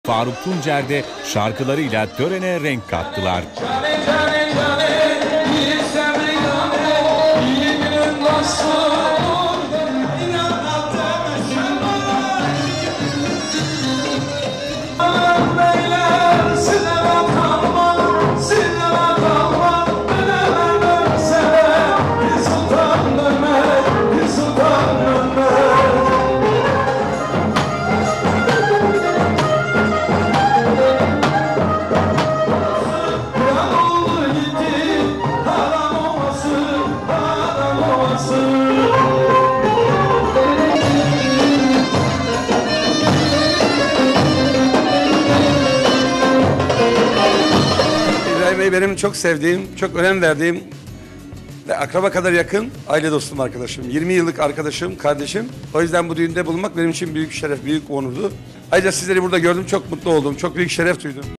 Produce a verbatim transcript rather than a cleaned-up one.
Faruk Tuncer de şarkılarıyla törene renk kattılar. Bey benim çok sevdiğim, çok önem verdiğim ve akraba kadar yakın aile dostum, arkadaşım. yirmi yıllık arkadaşım, kardeşim. O yüzden bu düğünde bulunmak benim için büyük şeref, büyük onurdu. Ayrıca sizleri burada gördüm, çok mutlu oldum, çok büyük şeref duydum.